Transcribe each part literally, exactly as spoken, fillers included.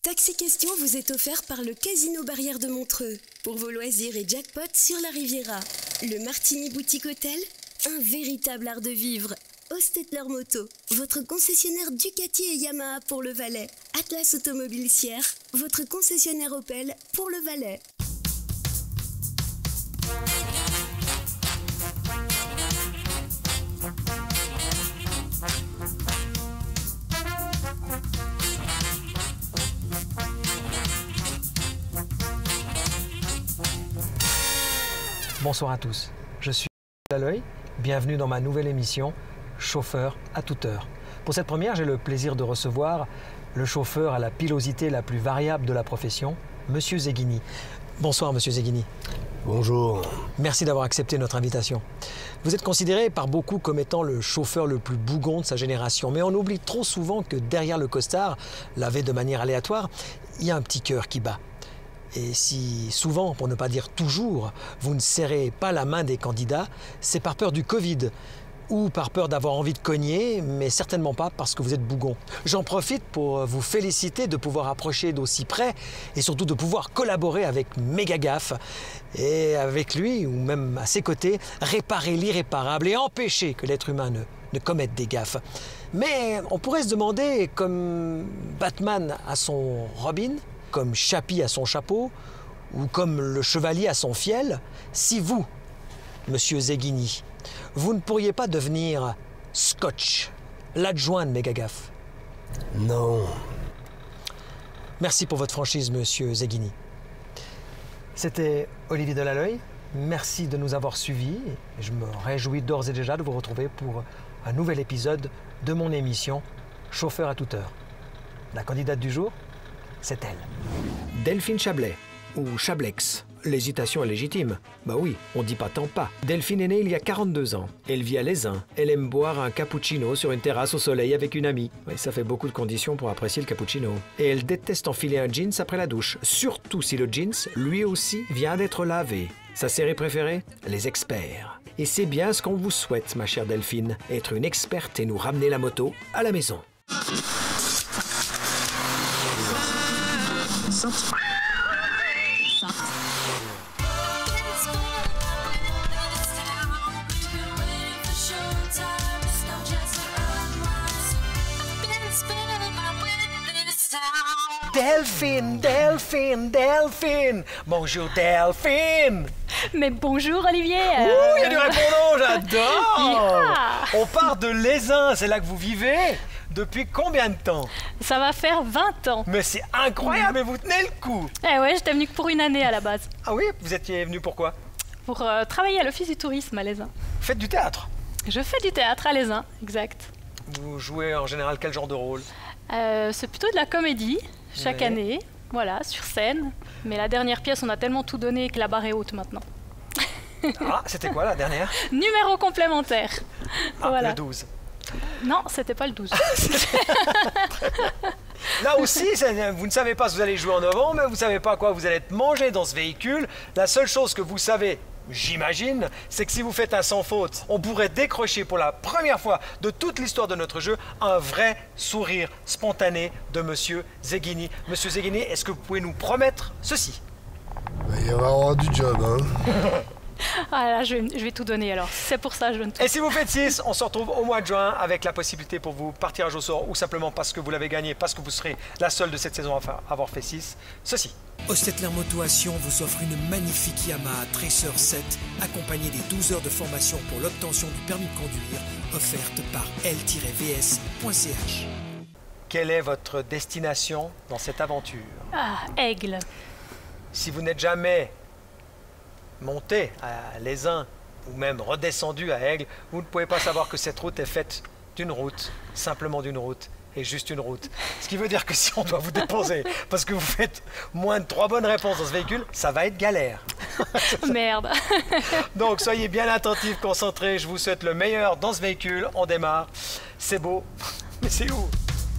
Taxi Question vous est offert par le Casino Barrière de Montreux. Pour vos loisirs et jackpot sur la Riviera. Le Martini Boutique Hôtel, un véritable art de vivre. Ostetler Moto, votre concessionnaire Ducati et Yamaha pour le Valais. Atlas Automobile Sierre, votre concessionnaire Opel pour le Valais. Bonsoir à tous, je suis Laloy, bienvenue dans ma nouvelle émission Chauffeur à toute heure. Pour cette première, j'ai le plaisir de recevoir le chauffeur à la pilosité la plus variable de la profession, Monsieur Zeghini. Bonsoir Monsieur Zeghini. Bonjour. Merci d'avoir accepté notre invitation. Vous êtes considéré par beaucoup comme étant le chauffeur le plus bougon de sa génération, mais on oublie trop souvent que derrière le costard, lavé de manière aléatoire, il y a un petit cœur qui bat. Et si souvent, pour ne pas dire toujours, vous ne serrez pas la main des candidats, c'est par peur du Covid ou par peur d'avoir envie de cogner, mais certainement pas parce que vous êtes bougon. J'en profite pour vous féliciter de pouvoir approcher d'aussi près et surtout de pouvoir collaborer avec Mégagaffe et avec lui, ou même à ses côtés, réparer l'irréparable et empêcher que l'être humain ne, ne commette des gaffes. Mais on pourrait se demander, comme Batman a son Robin, comme Chappie à son chapeau, ou comme le chevalier à son fiel, si vous, Monsieur Zeghini, vous ne pourriez pas devenir Scotch, l'adjoint de Mégagaffe? Non. Merci pour votre franchise, Monsieur Zeghini. C'était Olivier Delaloy. Merci de nous avoir suivis. Je me réjouis d'ores et déjà de vous retrouver pour un nouvel épisode de mon émission Chauffeur à toute heure. La candidate du jour, c'est elle. Delphine Chablais, ou Chablex. L'hésitation est légitime. Bah oui, on dit pas tant pas. Delphine est née il y a quarante-deux ans. Elle vit à Lézin. Elle aime boire un cappuccino sur une terrasse au soleil avec une amie. Oui, ça fait beaucoup de conditions pour apprécier le cappuccino. Et elle déteste enfiler un jeans après la douche, surtout si le jeans, lui aussi, vient d'être lavé. Sa série préférée? Les experts. Et c'est bien ce qu'on vous souhaite, ma chère Delphine, être une experte et nous ramener la moto à la maison. Delphine, Delphine, Delphine. Bonjour Delphine. Mais bonjour Olivier. Ouh, il y a du répondant, j'adore. Yeah. On part de Lézin, c'est là que vous vivez. Depuis combien de temps? Ça va faire vingt ans. Mais c'est incroyable, et vous tenez le coup. Eh ouais, j'étais venue que pour une année à la base. Ah oui, vous étiez venu pourquoi? Pour euh, travailler à l'office du tourisme à Lézin. Vous faites du théâtre? Je fais du théâtre à Lézin, exact. Vous jouez en général quel genre de rôle? euh, C'est plutôt de la comédie, chaque Ouais. année, voilà, sur scène. Mais la dernière pièce, on a tellement tout donné que la barre est haute maintenant. Ah, c'était quoi la dernière? Numéro complémentaire. Ah, Voilà. le douze. Non, c'était pas le douze. Là aussi, ça- vous ne savez pas si vous allez jouer en novembre, mais vous ne savez pas à quoi vous allez être mangé dans ce véhicule. La seule chose que vous savez, j'imagine, c'est que si vous faites un sans faute, on pourrait décrocher pour la première fois de toute l'histoire de notre jeu un vrai sourire spontané de Monsieur Zeghini. Monsieur Zeghini, est-ce que vous pouvez nous promettre ceci? Il va y avoir du job, hein. Ah là, je vais, je vais tout donner alors. C'est pour ça que je donne tout. Et si vous faites six, on se retrouve au mois de juin avec la possibilité pour vous partir au sort ou simplement parce que vous l'avez gagné, parce que vous serez la seule de cette saison à fa- avoir fait six. Ceci. Ostetler Moto à Sion vous offre une magnifique Yamaha Tracer sept accompagnée des douze heures de formation pour l'obtention du permis de conduire offerte par L V S point C H. Quelle est votre destination dans cette aventure? Ah, Aigle. Si vous n'êtes jamais monté à Lézin ou même redescendu à Aigle, vous ne pouvez pas savoir que cette route est faite d'une route, simplement d'une route, et juste une route. Ce qui veut dire que si on doit vous déposer parce que vous faites moins de trois bonnes réponses dans ce véhicule, ça va être galère. Merde. Donc soyez bien attentifs, concentrés, je vous souhaite le meilleur dans ce véhicule. On démarre, c'est beau, mais c'est où?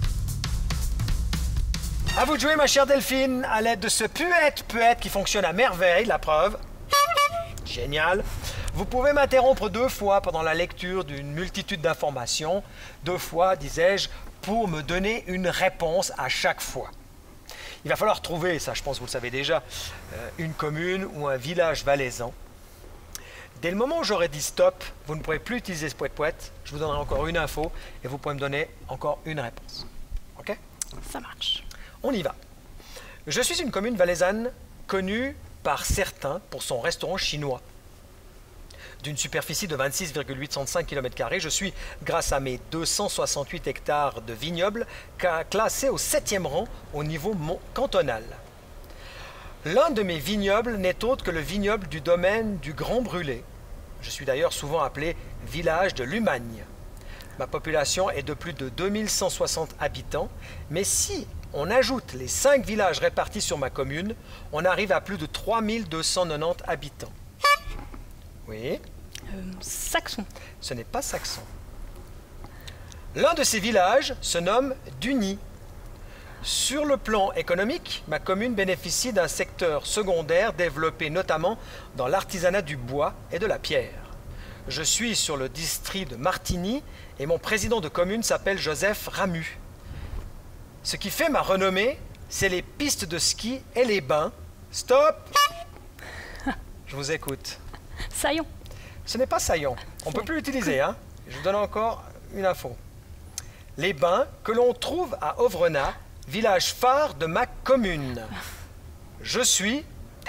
À vous de jouer, ma chère Delphine, à l'aide de ce puette-puette qui fonctionne à merveille, la preuve. Génial. Vous pouvez m'interrompre deux fois pendant la lecture d'une multitude d'informations. Deux fois, disais-je, pour me donner une réponse à chaque fois. Il va falloir trouver, ça je pense que vous le savez déjà, euh, une commune ou un village valaisan. Dès le moment où j'aurai dit stop, vous ne pourrez plus utiliser ce poète-poète. Je vous donnerai encore une info et vous pourrez me donner encore une réponse. Ok? Ça marche. On y va. Je suis une commune valaisanne connue par certains pour son restaurant chinois. D'une superficie de vingt-six virgule huit cent cinq kilomètres carrés, je suis, grâce à mes deux cent soixante-huit hectares de vignobles, classé au septième rang au niveau cantonal. L'un de mes vignobles n'est autre que le vignoble du domaine du Grand Brûlé. Je suis d'ailleurs souvent appelé village de l'Humagne. Ma population est de plus de deux mille cent soixante habitants, mais si on ajoute les cinq villages répartis sur ma commune, on arrive à plus de trois mille deux cent quatre-vingt-dix habitants. Oui. Euh, Saxon. Ce n'est pas Saxon. L'un de ces villages se nomme Duny. Sur le plan économique, ma commune bénéficie d'un secteur secondaire développé notamment dans l'artisanat du bois et de la pierre. Je suis sur le district de Martigny et mon président de commune s'appelle Joseph Ramu. Ce qui fait ma renommée, c'est les pistes de ski et les bains. Stop! Je vous écoute. Saillon. Ce n'est pas Saillon. On ne peut plus l'utiliser. Hein. Je vous donne encore une info. Les bains que l'on trouve à Ovrenat, village phare de ma commune. Je suis...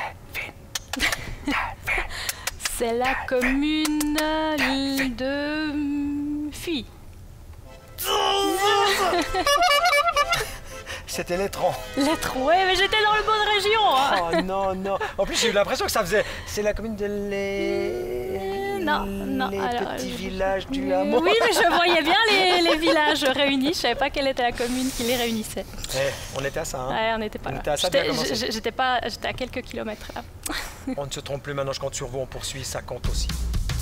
C'est la commune de Fuy. C'était Létran. Létran, ouais, mais j'étais dans la bonne région. Hein. Oh non, non. En plus, j'ai eu l'impression que ça faisait... C'est la commune de les... Non, non. Les alors, petits je... villages du hameau. Oui, mais je voyais bien les, les villages réunis. Je savais pas quelle était la commune qui les réunissait. Eh, on était à ça, hein. Ouais, on n'était pas on là. Était à ça J'étais, j'étais pas, j'étais à quelques kilomètres là. On ne se trompe plus maintenant, je compte sur vous, on poursuit, ça compte aussi.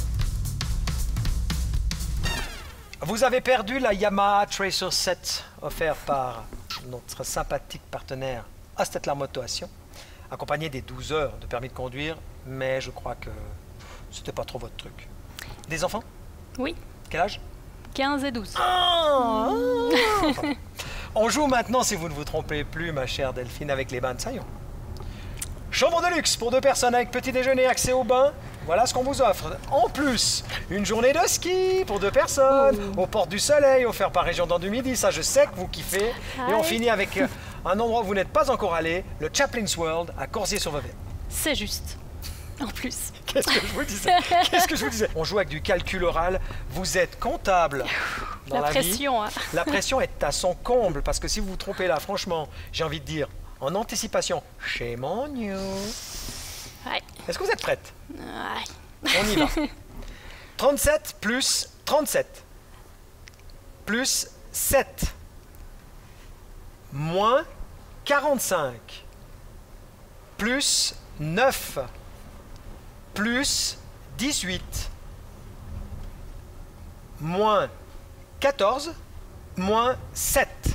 Vous avez perdu la Yamaha Tracer sept offerte par notre sympathique partenaire Ostetler Motoation, accompagné des douze heures de permis de conduire, mais je crois que c'était pas trop votre truc. Des enfants? Oui. Quel âge? quinze et douze. Ah, enfin, on joue maintenant, si vous ne vous trompez plus, ma chère Delphine, avec les bains de Saillon. Chambre de luxe pour deux personnes avec petit déjeuner, accès au bain. Voilà ce qu'on vous offre. En plus, une journée de ski pour deux personnes, oh. Aux portes du soleil, offert par Région dans du Midi. Ça, je sais que vous kiffez. Hi. Et on finit avec un endroit où vous n'êtes pas encore allé, le Chaplin's World à Corsier-sur-Vevey. C'est juste. En plus. Qu'est-ce que je vous disais? Qu'est-ce que je vous disais? On joue avec du calcul oral. Vous êtes comptable dans la, la pression. vie. Hein. La pression est à son comble parce que si vous vous trompez là, franchement, j'ai envie de dire, en anticipation, shame on you. Ouais. Est-ce que vous êtes prête? Ouais. On y va. trente-sept plus trente-sept plus sept moins quarante-cinq plus neuf plus dix-huit moins quatorze moins sept.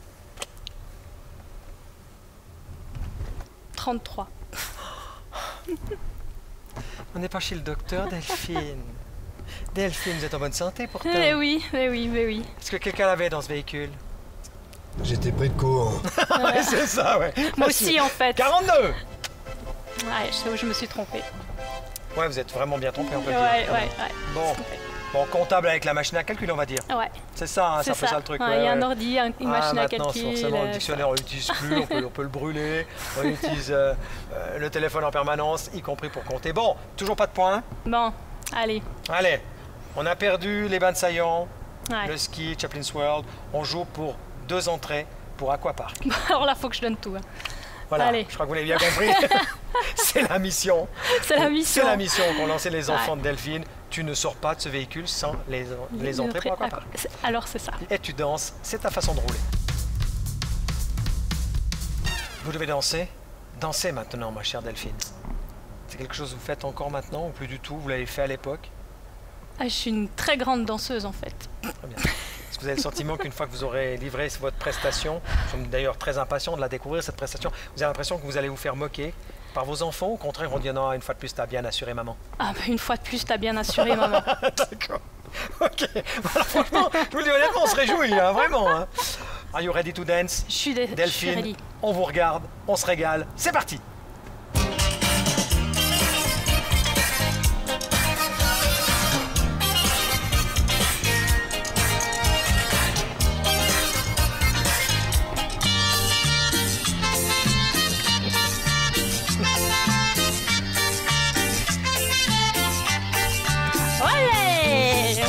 trente-trois. On n'est pas chez le docteur, Delphine. Delphine, vous êtes en bonne santé pourtant. Eh oui, eh oui, mais oui. Est-ce que quelqu'un l'avait dans ce véhicule? J'étais pris de court. Ouais, c'est ça, ouais. Moi aussi, en fait. quarante-deux. Ouais, je sais où je me suis trompée. Ouais, vous êtes vraiment bien trompé, on peut Ouais, le dire. ouais, ouais. Bon. Bon, comptable avec la machine à calcul, on va dire. Ouais. C'est ça, hein, c'est un peu ça. ça le truc. Il ouais, y a ouais. un ordi, un, une ah, machine à maintenant, calcul. forcément, le euh, dictionnaire, on l'utilise plus, on peut, on peut le brûler. On utilise euh, euh, le téléphone en permanence, y compris pour compter. Bon, toujours pas de points. Bon, allez. Allez, on a perdu les bains de Saillon, Ouais. le ski, Chaplin's World. On joue pour deux entrées pour Aquapark. Alors là, faut que je donne tout. Hein. Voilà, Allez. je crois que vous l'avez bien compris. C'est la mission. C'est la mission. C'est la mission qu'ont lancé les enfants Ouais. de Delphine. Tu ne sors pas de ce véhicule sans les, les entrées pour Aquapark. Alors c'est ça. Et tu danses, c'est ta façon de rouler. Vous devez danser. Dansez maintenant, ma chère Delphine. C'est quelque chose que vous faites encore maintenant ou plus du tout? Vous l'avez fait à l'époque? Ah, je suis une très grande danseuse en fait. Très bien. Est-ce que vous avez le sentiment qu'une fois que vous aurez livré votre prestation, je suis d'ailleurs très impatient de la découvrir cette prestation, vous avez l'impression que vous allez vous faire moquer par vos enfants ou au contraire on dit non, une fois de plus t'as bien assuré maman? Ah bah une fois de plus, t'as bien assuré maman. D'accord. Ok. Alors franchement, je vous le dis honnêtement, on se réjouit, hein, vraiment. Hein. Are you ready to dance? Je suis, dé- je suis Delphine, ready. on vous regarde, on se régale. C'est parti! Ouais.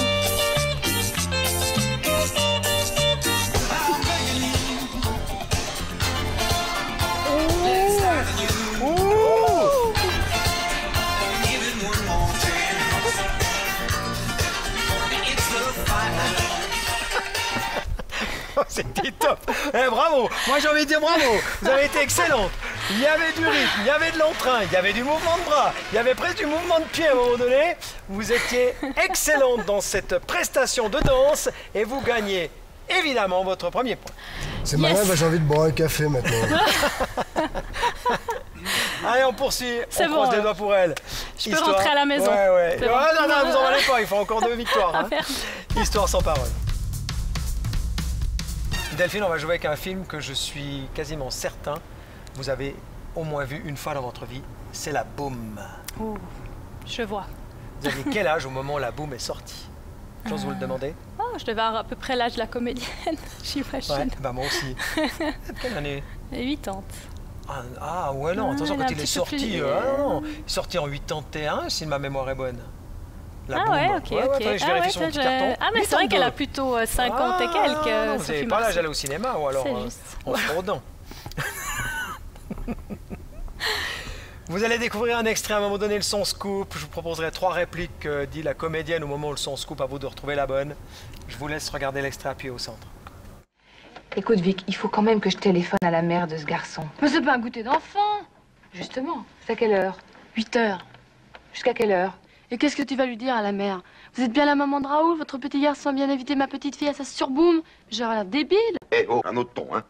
C'était top! Eh, bravo! Moi j'ai envie de dire bravo! Vous avez été excellente! Il y avait du rythme, il y avait de l'entrain, il y avait du mouvement de bras, il y avait presque du mouvement de pied à un moment donné. Vous étiez excellente dans cette prestation de danse et vous gagnez évidemment votre premier point. C'est Yes. malin, bah, j'ai envie de boire un café maintenant. Allez, on poursuit. C'est on bon, croise les alors. doigts pour elle. Je peux rentrer à la maison. Ouais, ouais. C'est bon. Ah, non, non, vous en allez pas, il faut encore deux victoires. hein. merde. Histoire sans parole. Delphine, on va jouer avec un film que je suis quasiment certain vous avez au moins vu une fois dans votre vie. C'est La Boum. Ouh, je vois. Vous aviez quel âge au moment où La Boum est sortie? J'ose vous le demander? Oh, je devais avoir à peu près l'âge de la comédienne, j'imagine. Ouais, bah moi aussi. Quelle année? quatre-vingt-dix. Ah, ah, ouais, non, Ah, attention, il est quand un il est petit peu sorti, plus- euh, ah, non, non, il est sorti en quatre-vingt-et-un, si ma mémoire est bonne. La Ah Boum. ouais, ok, Ouais, ouais, ok. attendez, je ah, vérifie ouais, sur mon ça, petit je- carton. ah, mais c'est vrai qu'elle a huit-vingt-deux. plutôt euh, cinquante et Ah, quelques. euh, non, vous Sophie n'avez pas l'âge Marceau. d'aller au cinéma ou alors C'est euh, juste. en Ouais. fraudant. Vous allez découvrir un extrait à un moment donné, le son scoop. Je vous proposerai trois répliques que dit la comédienne au moment où le son scoop, à vous de retrouver la bonne. Je vous laisse regarder l'extrait appuyé au centre. Écoute, Vic, il faut quand même que je téléphone à la mère de ce garçon. Mais c'est pas un goûter d'enfant. Justement, c'est à quelle heure? huit heures. Jusqu'à quelle heure? Et qu'est-ce que tu vas lui dire à la mère? Vous êtes bien la maman de Raoul, votre petit garçon a bien invité ma petite fille à sa surboom. J'aurais l'air débile. Eh oh, un autre ton, hein.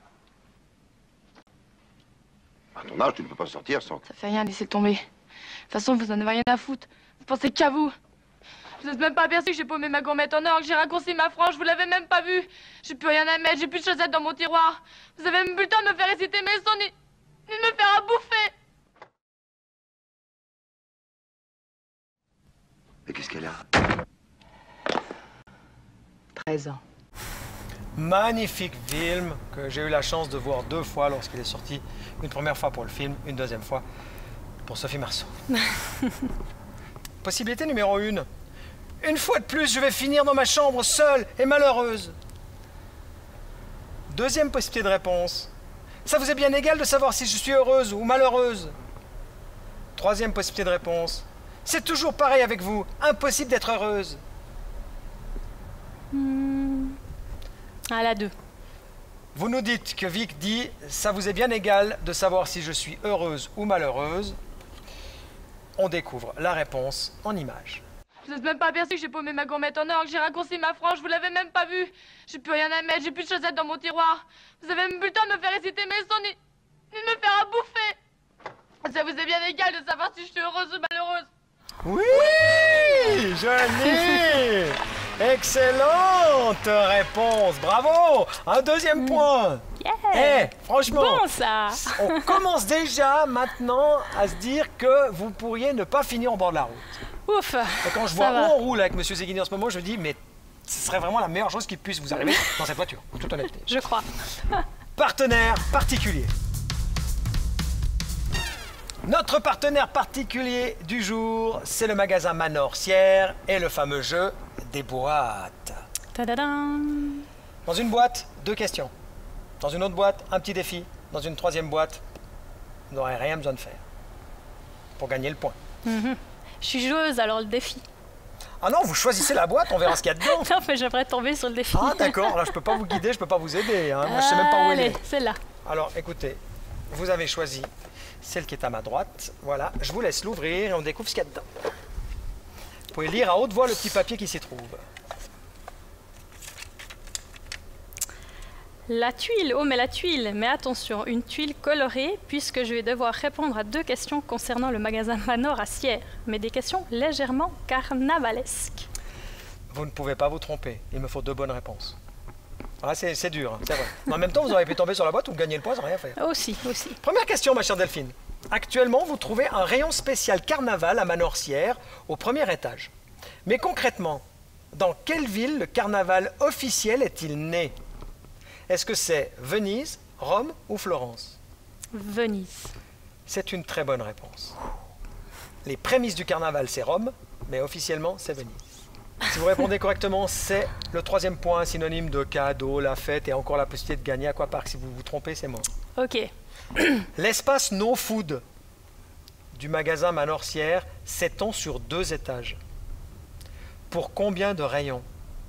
À ton âge, tu ne peux pas sortir sans... Ça fait rien, laissez tomber. De toute façon, vous en avez rien à foutre. Vous pensez qu'à vous. Vous n'êtes même pas aperçu que j'ai paumé ma gourmette en or, que j'ai raccourci ma frange, vous l'avez même pas vu. J'ai plus rien à mettre, j'ai plus de chaussettes dans mon tiroir. Vous avez même plus le temps de me faire réciter mes sons, ni, ni de me faire à bouffer. Mais qu'est-ce qu'elle a? treize ans. Magnifique film que j'ai eu la chance de voir deux fois lorsqu'il est sorti. Une première fois pour le film, une deuxième fois pour Sophie Marceau. Possibilité numéro une. Une fois de plus, je vais finir dans ma chambre seule et malheureuse. Deuxième possibilité de réponse. Ça vous est bien égal de savoir si je suis heureuse ou malheureuse. Troisième possibilité de réponse. C'est toujours pareil avec vous. Impossible d'être heureuse. Ah, la deux. Vous nous dites que Vic dit « ça vous est bien égal de savoir si je suis heureuse ou malheureuse ». On découvre la réponse en images. Vous n'êtes même pas aperçu que j'ai paumé ma gourmette en or, que j'ai raccourci ma frange, vous l'avez même pas vu. J'ai plus rien à mettre, j'ai plus de chaussettes dans mon tiroir. Vous avez même plus le temps de me faire réciter mes sons, ni, ni de me faire à bouffer. Ça vous est bien égal de savoir si je suis heureuse ou malheureuse. Oui, joli. Excellente réponse, bravo. Un deuxième point. Yeah. Eh, franchement, Bon, ça. on commence déjà maintenant à se dire que vous pourriez ne pas finir au bord de la route. Ouf. Et quand je Ça vois va. où on roule avec Monsieur Zeghini en ce moment, je me dis, mais ce serait vraiment la meilleure chose qui puisse vous arriver dans cette voiture, en toute honnêteté. Je crois. Partenaire particulier. Notre partenaire particulier du jour, c'est le magasin Manor Sierre et le fameux jeu des boîtes. Tadadam. Dans une boîte, deux questions. Dans une autre boîte, un petit défi. Dans une troisième boîte, vous n'aurez rien besoin de faire pour gagner le point. Je suis joueuse, alors le défi. Ah non, vous choisissez la boîte, on verra ce qu'il y a dedans. Non, mais j'aimerais tomber sur le défi. Ah d'accord, là je peux pas vous guider, je peux pas vous aider. Hein. Moi je sais même pas où elle Allez, est. celle-là. Alors écoutez, vous avez choisi celle qui est à ma droite. Voilà, je vous laisse l'ouvrir et on découvre ce qu'il y a dedans. Vous pouvez lire à haute voix le petit papier qui s'y trouve. La tuile, oh mais la tuile, mais attention, une tuile colorée puisque je vais devoir répondre à deux questions concernant le magasin Manor à Sierre, mais des questions légèrement carnavalesques. Vous ne pouvez pas vous tromper, il me faut deux bonnes réponses. Ah, c'est c'est dur, hein, c'est vrai. Mais en même temps, vous auriez pu tomber sur la boîte ou gagner le point sans rien faire. Aussi, aussi. Première question, ma chère Delphine. Actuellement, vous trouvez un rayon spécial carnaval à Manorcières au premier étage. Mais concrètement, dans quelle ville le carnaval officiel est-il né? Est-ce que c'est Venise, Rome ou Florence? Venise. C'est une très bonne réponse. Les prémices du carnaval, c'est Rome, mais officiellement, c'est Venise. Si vous répondez correctement, c'est le troisième point, synonyme de cadeau, la fête et encore la possibilité de gagner Aquapark. Si vous vous trompez, c'est mort. Ok. L'espace No Food du magasin Manorcières s'étend sur deux étages. Pour combien de rayons?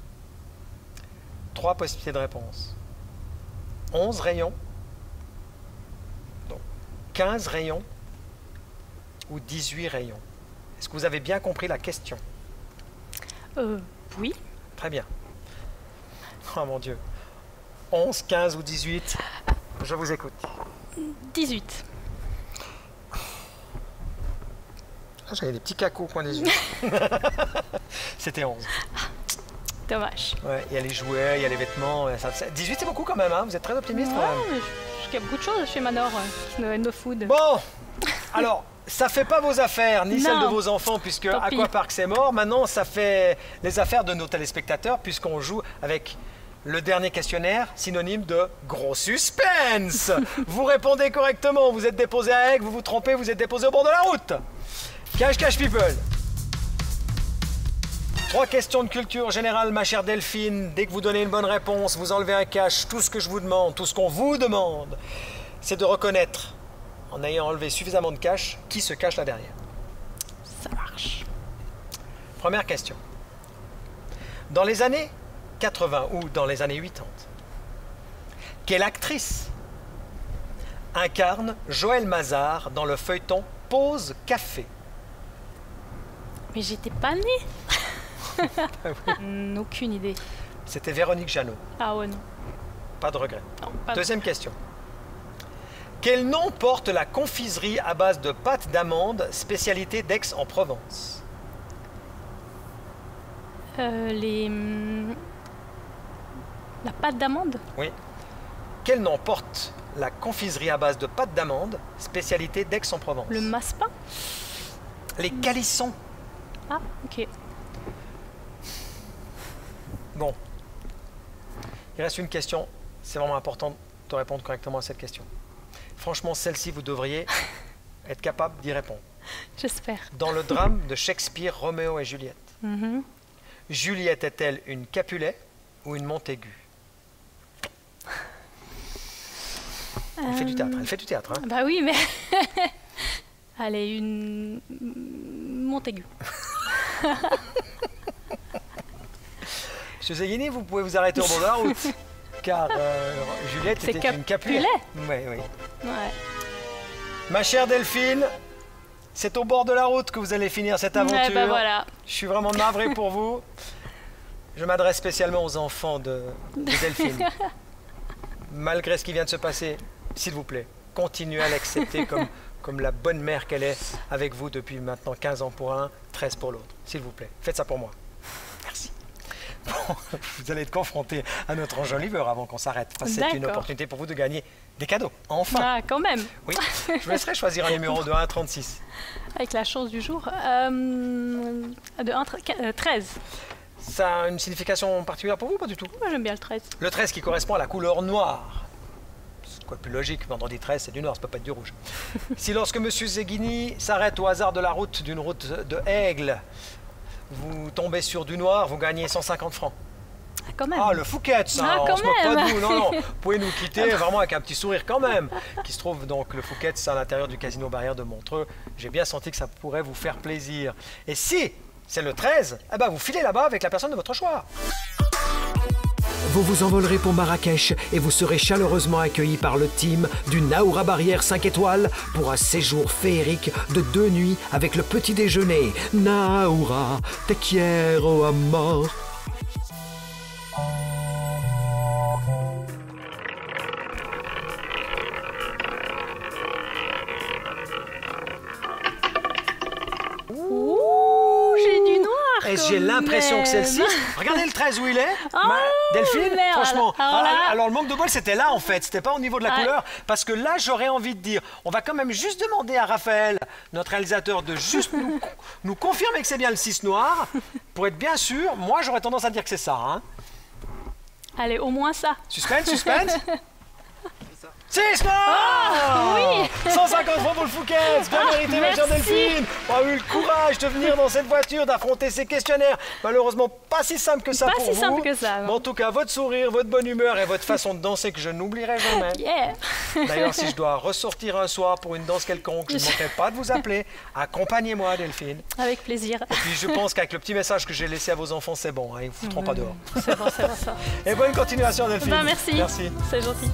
Trois possibilités de réponse. onze rayons, donc quinze rayons ou dix-huit rayons. Est-ce que vous avez bien compris la question? Euh, oui. Très bien. Oh mon Dieu. onze, quinze ou dix-huit? Je vous écoute. dix-huit. Ah, j'avais des petits cacos au coin des yeux. C'était onze. Dommage. Ouais, il y a les jouets, il y a les vêtements. Ça, ça- dix-huit, c'est beaucoup quand même, hein? Vous êtes très optimiste quand même. Ouais, mais je- il y a beaucoup de choses chez Manor, euh, no, no food. Bon, alors, ça fait pas vos affaires, ni Non. celles de vos enfants, puisque Tant pis. Aquapark c'est mort. Maintenant, ça fait les affaires de nos téléspectateurs, puisqu'on joue avec le dernier questionnaire, synonyme de gros suspense. Vous répondez correctement, vous êtes déposé à Aigues, vous vous trompez, vous êtes déposé au bord de la route. Cache, cache, people. Trois questions de culture générale, ma chère Delphine. Dès que vous donnez une bonne réponse, vous enlevez un cache. Tout ce que je vous demande, tout ce qu'on vous demande, c'est de reconnaître, en ayant enlevé suffisamment de cache, qui se cache là derrière. Ça marche. Première question. Dans les années quatre-vingts ou dans les années quatre-vingt-dix, quelle actrice incarne Joël Mazar dans le feuilleton Pause Café? Mais j'étais pas née. Hmm, aucune idée. C'était Véronique Jeannot. Ah ouais, non. Pas de regret. Non, pas de- Deuxième question. Quel nom porte la confiserie à base de pâte d'amande, spécialité d'Aix-en-Provence? Euh, les... hum, La pâte d'amande? Oui. Quel nom porte la confiserie à base de pâte d'amande, spécialité d'Aix-en-Provence? Le massepain? Les calissons. Ah, ok. Bon. Il reste une question. C'est vraiment important de répondre correctement à cette question. Franchement, celle-ci, vous devriez être capable d'y répondre. J'espère. Dans le drame de Shakespeare, Roméo et Juliette, Mhm. Juliette est-elle une Capulet ou une Montaigu? Elle fait du théâtre, elle fait du théâtre. Hein. Bah oui, mais... Allez, une... Montaigu. Monsieur Zeghini, vous pouvez vous arrêter au bord de la route, car euh, Juliette C'est était une Capulet. Capulet. Oui, oui. Ouais. Ma chère Delphine, c'est au bord de la route que vous allez finir cette aventure. Ouais, bah voilà. Je suis vraiment navré pour vous. Je m'adresse spécialement aux enfants de, de Delphine. Malgré ce qui vient de se passer, s'il vous plaît, continuez à l'accepter comme, comme la bonne mère qu'elle est avec vous depuis maintenant quinze ans pour un, treize pour l'autre. S'il vous plaît, faites ça pour moi. Merci. Bon, vous allez être confronté à notre enjoliveur avant qu'on s'arrête. Enfin, c'est une D'accord. opportunité pour vous de gagner des cadeaux. Enfin. Ah, quand même. Oui, je vous laisserai choisir un numéro de un à trente-six. Avec la chance du jour. Euh, de un, euh, treize. Ça a une signification particulière pour vous ou pas du tout? Moi, j'aime bien le treize. Le treize qui correspond à la couleur noire. C'est quoi le plus logique? Vendredi treize, c'est du noir, ça peut pas être du rouge. Si lorsque Monsieur Zeghini s'arrête au hasard de la route, d'une route de Aigle, vous tombez sur du noir, vous gagnez cent cinquante francs. Ah, quand même. Ah, le Fouquet, ça, Ah, on quand se moque pas même. de vous. Non, non, vous pouvez nous quitter vraiment avec un petit sourire quand même. Qui se trouve donc, le Fouquet, c'est à l'intérieur du Casino Barrière de Montreux. J'ai bien senti que ça pourrait vous faire plaisir. Et si c'est le treize, eh ben, vous filez là-bas avec la personne de votre choix. Vous vous envolerez pour Marrakech et vous serez chaleureusement accueillis par le team du Naoura Barrière cinq étoiles pour un séjour féerique de deux nuits avec le petit déjeuner. Naoura, te quiero amor. Ouh, j'ai du noir. Est-ce j'ai l'impression que c'est le six? Regardez le treize où il est. Oh, Ma- Delphine, merde. franchement. Alors là- ah, alors le manque de bol, c'était là en fait. C'était pas au niveau de la Ouais. couleur. Parce que là, j'aurais envie de dire, on va quand même juste demander à Raphaël, notre réalisateur, de juste nous, nous confirmer que c'est bien le six noir. Pour être bien sûr, moi, j'aurais tendance à dire que c'est ça. Hein. Allez, au moins ça. Suspense, suspense. six noir oui. cent cinquante francs pour le Fouquet. Bien mérité, ma chère merci. Delphine. On a eu le courage de venir dans cette voiture, d'affronter ces questionnaires. Malheureusement, pas si simple que ça Pas pour si vous. simple que ça, non. Mais en tout cas, votre sourire, votre bonne humeur et votre façon de danser que je n'oublierai jamais. Yeah. D'ailleurs, si je dois ressortir un soir pour une danse quelconque, je ne manquerai pas de vous appeler. Accompagnez-moi, Delphine. Avec plaisir. Et puis, je pense qu'avec le petit message que j'ai laissé à vos enfants, c'est bon. Hein, ils ne vous foutront pas dehors. C'est bon, c'est bon ça. Et bonne continuation, Delphine. Ben, merci. Merci. C'est gentil.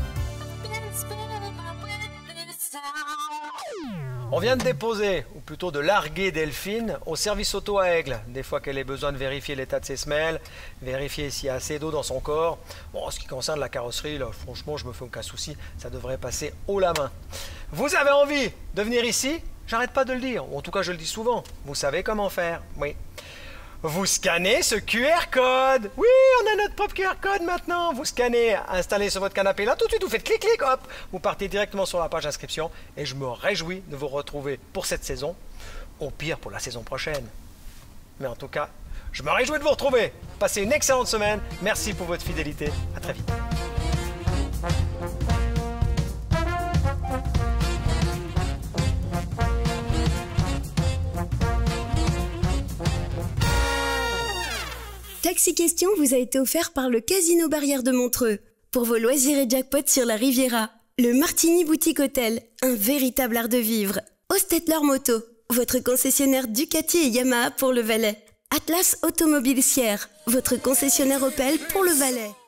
On vient de déposer, ou plutôt de larguer Delphine au service auto à Aigle. Des fois qu'elle ait besoin de vérifier l'état de ses semelles, vérifier s'il y a assez d'eau dans son corps. Bon, en ce qui concerne la carrosserie, là, franchement, je me fais aucun souci, ça devrait passer haut la main. Vous avez envie de venir ici? J'arrête pas de le dire, ou en tout cas je le dis souvent. Vous savez comment faire, oui. Vous scannez ce Q R code. Oui, on a notre propre Q R code maintenant. Vous scannez, installez sur votre canapé. Là, tout de suite, vous faites clic-clic, hop. Vous partez directement sur la page d'inscription. Et je me réjouis de vous retrouver pour cette saison. Au pire, pour la saison prochaine. Mais en tout cas, je me réjouis de vous retrouver. Passez une excellente semaine. Merci pour votre fidélité. À très vite. Taxi Question vous a été offert par le Casino Barrière de Montreux. Pour vos loisirs et jackpots sur la Riviera. Le Martini Boutique Hôtel, un véritable art de vivre. Ostetler Moto, votre concessionnaire Ducati et Yamaha pour le Valais. Atlas Automobile Sierre, votre concessionnaire Opel pour le Valais.